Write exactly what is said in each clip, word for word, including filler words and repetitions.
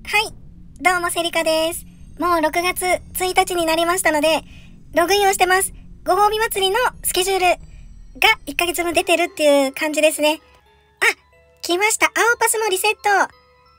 はい、どうもセリカです。もうろくがつついたちになりましたので、ログインをしてます。ご褒美祭りのスケジュールがいっかげつぶん出てるっていう感じですね。あ、来ました。青パスもリセット。なんと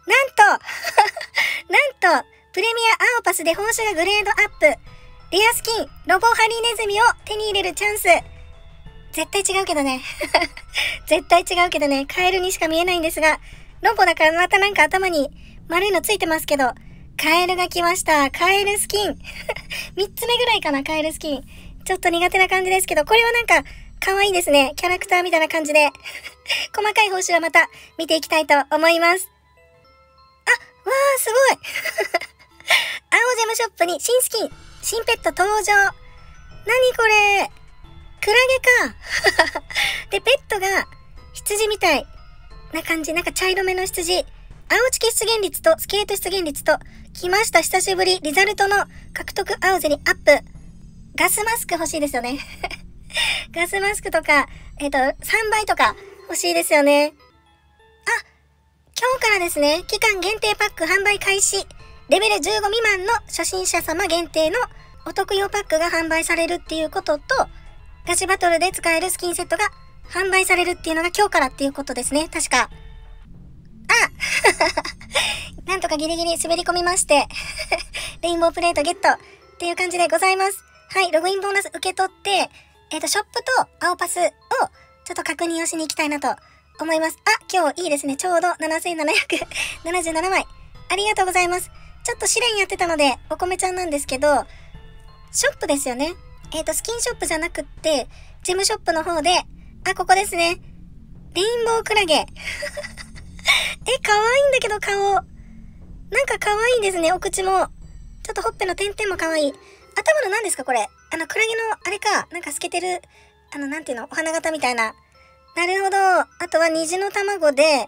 なんと、プレミア青パスで報酬がグレードアップ。レアスキン、ロボハリネズミを手に入れるチャンス。絶対違うけどね。絶対違うけどね。カエルにしか見えないんですが、ロボだからまたなんか頭に丸いのついてますけど、カエルが来ました。カエルスキン。みっつめぐらいかな、カエルスキン。ちょっと苦手な感じですけど、これはなんか可愛いですね。キャラクターみたいな感じで。細かい報酬はまた見ていきたいと思います。あ、わー、すごい。青ジェムショップに新スキン、新ペット登場。なにこれ。クラゲか。で、ペットが羊みたいな感じ。なんか茶色めの羊。青チキ出現率とスケート出現率と、来ました。久しぶり。リザルトの獲得青ゼリアップ。ガスマスク欲しいですよね。ガスマスクとか、えっと、さんばいとか欲しいですよね。あ、今日からですね、期間限定パック販売開始。レベルじゅうご未満の初心者様限定のお得用パックが販売されるっていうことと、ガチバトルで使えるスキンセットが販売されるっていうのが今日からっていうことですね。確か。あなんとかギリギリ滑り込みまして、レインボープレートゲットっていう感じでございます。はい、ログインボーナス受け取って、えっと、ショップと青パスをちょっと確認をしに行きたいなと思います。あ、今日いいですね。ちょうどななせんななひゃくななじゅうななまい。ありがとうございます。ちょっと試練やってたので、お米ちゃんなんですけど、ショップですよね。えっと、スキンショップじゃなくって、ジェムショップの方で、あ、ここですね。レインボークラゲ。え、可愛いんだけど顔。なんか可愛いですね、お口も。ちょっとほっぺの点々も可愛い。頭の何ですかこれ。あの、クラゲの、あれか、なんか透けてる、あの、なんていうの、お花形みたいな。なるほど。あとは虹の卵で、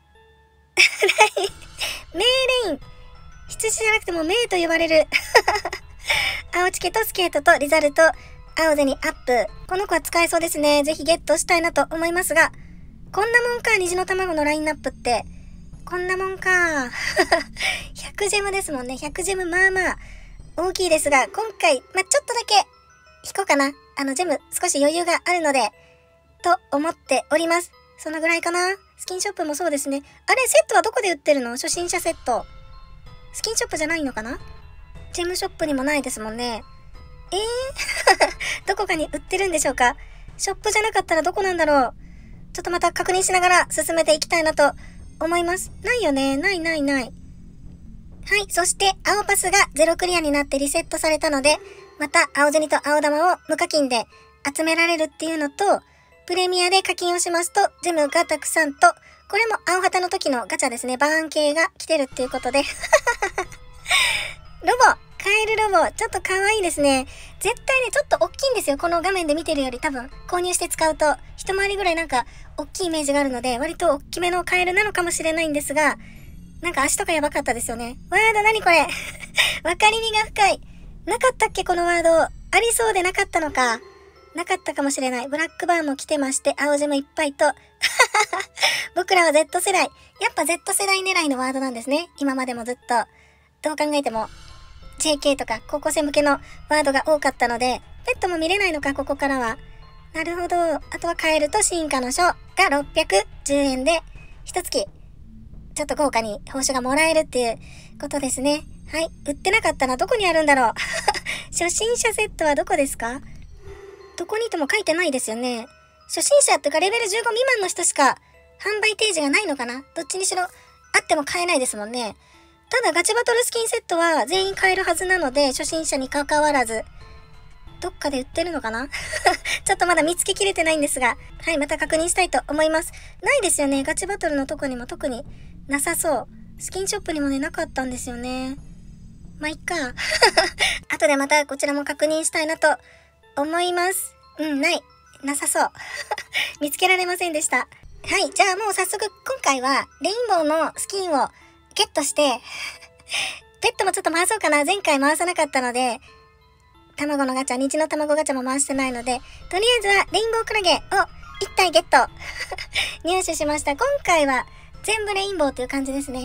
メイレイン。羊じゃなくてもメイと呼ばれる。青チケとスケートとリザルト、青ゼニアップ。この子は使えそうですね。ぜひゲットしたいなと思いますが、こんなもんか、虹の卵のラインナップって。こんなもんか。ひゃくジェムですもんね。ひゃくジェムまあまあ大きいですが、今回、まあ、ちょっとだけ引こうかな。あの、ジェム少し余裕があるので、と思っております。そのぐらいかな。スキンショップもそうですね。あれ、セットはどこで売ってるの？初心者セット。スキンショップじゃないのかな？ジェムショップにもないですもんね。えーどこかに売ってるんでしょうか？ショップじゃなかったらどこなんだろう？ちょっとまた確認しながら進めていきたいなと思います。ないよね。ないないない。はい。そして、青パスがゼロクリアになってリセットされたので、また青銭と青玉を無課金で集められるっていうのと、プレミアで課金をしますと、ジェムがたくさんと、これも青旗の時のガチャですね。バーン系が来てるっていうことで。ロボ、カエルロボ、ちょっと可愛いですね。絶対ね、ちょっと大きいんですよ。この画面で見てるより多分、購入して使うと、一回りぐらいなんか、大きいイメージがあるので、割と大きめのカエルなのかもしれないんですが、なんか足とかやばかったですよね。ワード何これわかりみが深い。なかったっけこのワード。ありそうでなかったのか。なかったかもしれない。ブラックバーンも来てまして、青ジェムいっぱいと。僕らは Z 世代。やっぱ Z 世代狙いのワードなんですね。今までもずっと。どう考えても。ジェーケー とか高校生向けのワードが多かったので、ペットも見れないのか、ここからは。なるほど。あとはカエルと進化の書がろっぴゃくじゅうえんで、一月、ちょっと豪華に報酬がもらえるっていうことですね。はい。売ってなかったな。どこにあるんだろう。初心者セットはどこですか？どこにとも書いてないですよね。初心者っていうかレベルじゅうご未満の人しか販売提示がないのかな？どっちにしろあっても買えないですもんね。ただガチバトルスキンセットは全員買えるはずなので、初心者に関わらず、どっかで売ってるのかなちょっとまだ見つけきれてないんですが、はい、また確認したいと思います。ないですよね。ガチバトルのとこにも特になさそう。スキンショップにもね、なかったんですよね。まあ、いっか。後でまたこちらも確認したいなと思います。うん、ない。なさそう。見つけられませんでした。はい、じゃあもう早速今回はレインボーのスキンをゲットして、ペットもちょっと回そうかな。前回回さなかったので、卵のガチャ、虹の卵ガチャも回してないので、とりあえずはレインボークラゲをいったいゲット。入手しました。今回は全部レインボーという感じですね。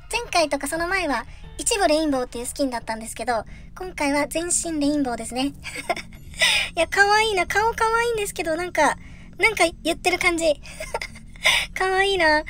前回とかその前は一部レインボーっていうスキンだったんですけど、今回は全身レインボーですね。いや、可愛いな。顔可愛いんですけど、なんか、なんか言ってる感じ。可愛いな。はい。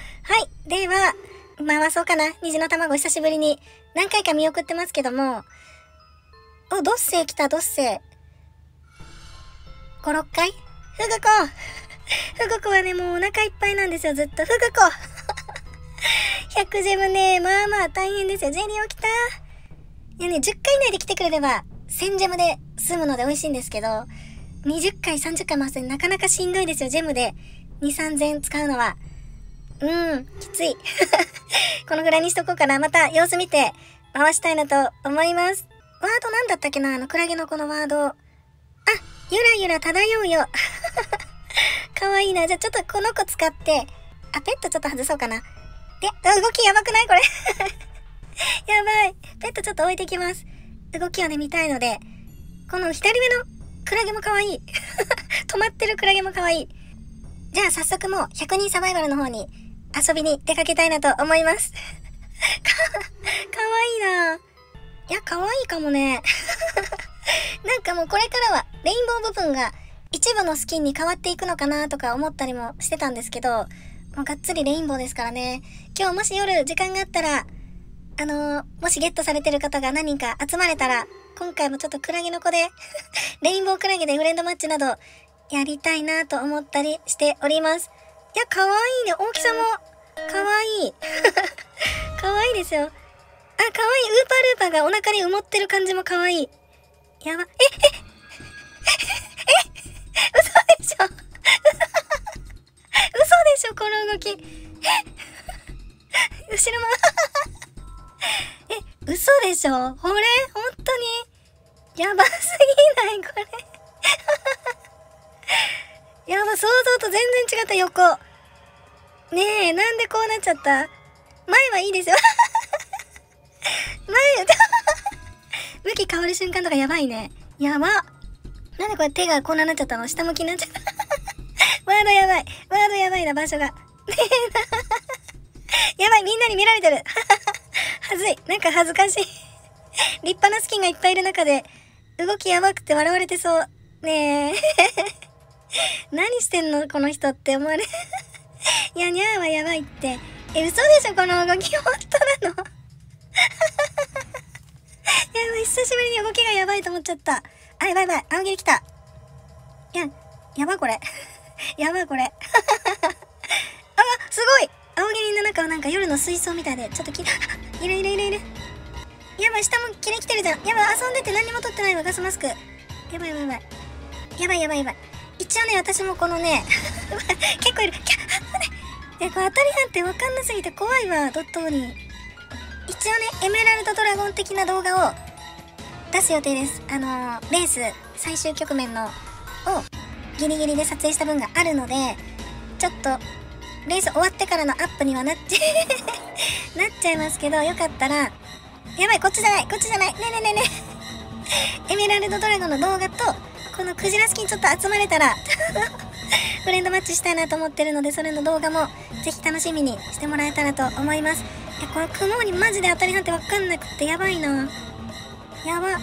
では、回そうかな。虹の卵久しぶりに。何回か見送ってますけども。お、ドッセイ来た、ドッセイ。ご、ろっかいフグコフグコはね、もうお腹いっぱいなんですよ、ずっと。フグコひゃくジェムね、まあまあ大変ですよ。ゼリー起きた。いやね、じゅっかい以内で来てくれれば、せんジェムで済むので美味しいんですけど、にじゅっかい、さんじゅっかい回すのなかなかしんどいですよ、ジェムで。に、さんぜん使うのは。うーん、きつい。このぐらいにしとこうかな。また様子見て回したいなと思います。ワードなんだったっけな、あのクラゲのこのワード。あ、ゆらゆら漂うよ。かわいいな。じゃあちょっとこの子使って、あ、ペットちょっと外そうかな。で、動きやばくないこれ。やばい。ペットちょっと置いてきます。動きをね、見たいので。この左目のクラゲもかわいい。止まってるクラゲもかわいい。じゃあ早速もうひゃくにんサバイバルの方に遊びに出かけたいなと思います。か、かわいいな。いや、かわいいかもね。なんかもうこれからはレインボー部分が一部のスキンに変わっていくのかなとか思ったりもしてたんですけど、もうがっつりレインボーですからね。今日もし夜時間があったら、あのー、もしゲットされてる方が何人か集まれたら、今回もちょっとクラゲの子で、レインボークラゲでフレンドマッチなどやりたいなと思ったりしております。いや、かわいいね。大きさもかわいい。かわいいですよ。あ、かわいい。ウーパールーパーがお腹に埋もってる感じもかわいい。やば。え、え、え、嘘でしょ。嘘でしょ、この動き。え、後ろも。え、嘘でしょ。これ本当にやばすぎないこれ。やば、想像と全然違った。横ねえ、なんでこうなっちゃった。前はいいですよ。前向き変わる瞬間とかやばいね。やば。なんでこれ手がこんなになっちゃったの。下向きになっちゃった。ワードやばい。ワードやばいな、場所が。ねえな。やばい、みんなに見られてる。はずい。なんか恥ずかしい。立派なスキンがいっぱいいる中で、動きやばくて笑われてそう。ねえ。何してんのこの人って思われ。いや、にゃーはやばいって。え、嘘でしょこの動き。本当なの。やばい、久しぶりに動きがやばいと思っちゃった。あ、やばいやばい、青切り来た。いや、やばこれ。やばいこれ。あ、すごい青切りの中はなんか夜の水槽みたいで、ちょっとき、いるいるいるいる。やばい、下も切れ来てるじゃん。やばい、遊んでて何も取ってないわ、ガスマスク。やばいやばいやばい。やばいやばいやばい。一応ね、私もこのね、結構いる。キャッえ、これ当たり判定わかんなすぎて怖いわ、ドットーに。一応ね、エメラルドドラゴン的な動画を出す予定です。あのー、レース最終局面のをギリギリで撮影した分があるので、ちょっとレース終わってからのアップにはなっちゃなっちゃいますけど、よかったら、やばい、こっちじゃない、こっちじゃない、ねえねえねえねえエメラルドドラゴンの動画とこのクジラスキンちょっと集まれたらフレンドマッチしたいなと思ってるので、それの動画もぜひ楽しみにしてもらえたらと思います。いや、この雲にマジで当たり判定わかんなくってやばいな。やば。こ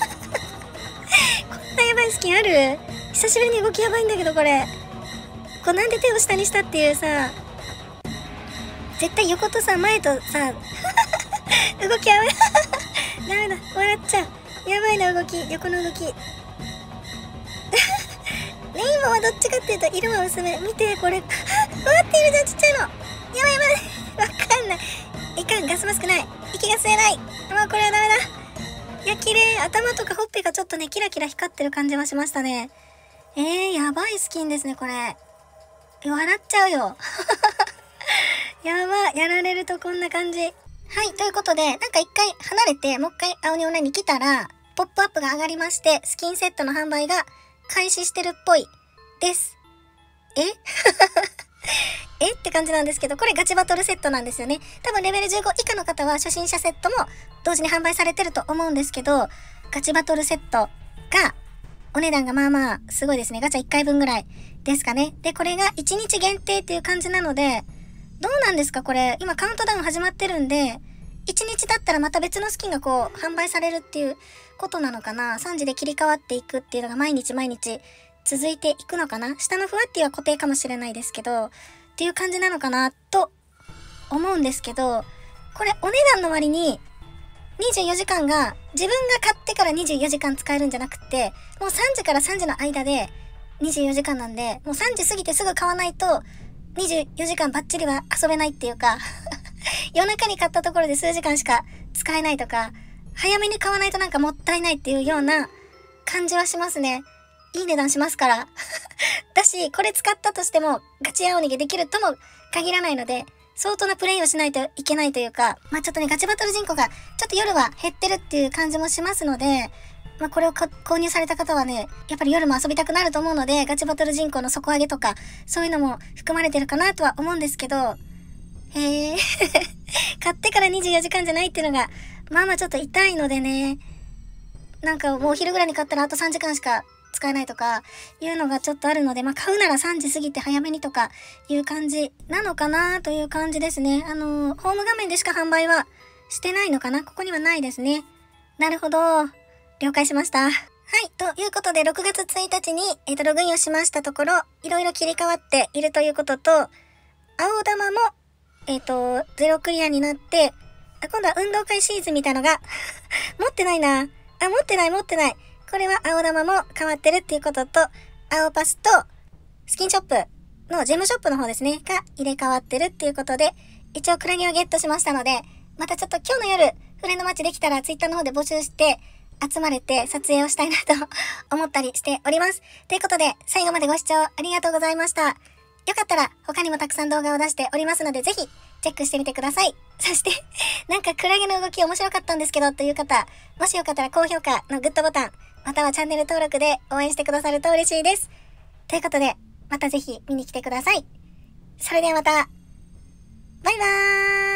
んなやばいスキンある？久しぶりに動きやばいんだけど、これ。こうなんで手を下にしたっていうさ、絶対横とさ、前とさ、動きやばい。ダメだ、笑っちゃう。やばいな、動き、横の動き。レインボーはどっちかっていうと色は薄め。見て、これ。うわっているじゃん、ちっちゃいの。やばいやばい。わかんない。いかん、ガスマスクない。息が吸えない。もうこれはダメだ。いや、綺麗。頭とかほっぺがちょっとね、キラキラ光ってる感じはしましたね。えー、やばいスキンですね、これ。笑っちゃうよ。やば、やられるとこんな感じ。はい、ということで、なんか一回離れて、もう一回青鬼オンラインに来たら、ポップアップが上がりまして、スキンセットの販売が開始してるっぽいです。ええって感じなんですけど、これガチバトルセットなんですよね。多分レベルじゅうご以下の方は初心者セットも同時に販売されてると思うんですけど、ガチバトルセットがお値段がまあまあすごいですね。ガチャいっかいぶんぐらいですかね。で、これがいちにち限定っていう感じなので、どうなんですかこれ。今カウントダウン始まってるんで、 いちにち経ったらまた別のスキンがこう販売されるっていうことなのかな。さんじで切り替わっていくっていうのが毎日毎日続いていくのかな。下のふわっていうは固定かもしれないですけど、っていう感じなのかなと思うんですけど、これお値段の割ににじゅうよじかんが自分が買ってからにじゅうよじかん使えるんじゃなくって、もうさんじからさんじの間でにじゅうよじかんなんで、もうさんじ過ぎてすぐ買わないとにじゅうよじかんバッチリは遊べないっていうか夜中に買ったところで数時間しか使えないとか、早めに買わないとなんかもったいないっていうような感じはしますね。いい値段しますからだし、これ使ったとしてもガチ青逃げできるとも限らないので、相当なプレイをしないといけないというか、まあちょっとね、ガチバトル人口がちょっと夜は減ってるっていう感じもしますので、まあこれを購入された方はね、やっぱり夜も遊びたくなると思うので、ガチバトル人口の底上げとか、そういうのも含まれてるかなとは思うんですけど、へえ買ってからにじゅうよじかんじゃないっていうのが、まあまあちょっと痛いのでね、なんかもうお昼ぐらいに買ったらあとさんじかんしか使えないとかいうのがちょっとあるので、まあ買うならさんじ過ぎて早めにとかいう感じなのかなという感じですね。あのー、ホーム画面でしか販売はしてないのかな。ここにはないですね。なるほど。了解しました。はい。ということで、ろくがつついたちに、えっと、ログインをしましたところ、いろいろ切り替わっているということと、青玉も、えっと、ゼロクリアになって、あ、今度は運動会シーズンみたいのが持ってないな。あ、持ってない持ってない。これは青玉も変わってるっていうことと、青パスとスキンショップのジェムショップの方ですね、が入れ替わってるっていうことで、一応クラゲをゲットしましたので、またちょっと今日の夜、フレンドマッチできたらツイッターの方で募集して集まれて撮影をしたいなと思ったりしております。ということで、最後までご視聴ありがとうございました。よかったら他にもたくさん動画を出しておりますので、ぜひチェックしてみてください。そして、なんかクラゲの動き面白かったんですけどという方、もしよかったら高評価のグッドボタン、またはチャンネル登録で応援してくださると嬉しいです。ということで、またぜひ見に来てください。それではまた、バイバーイ。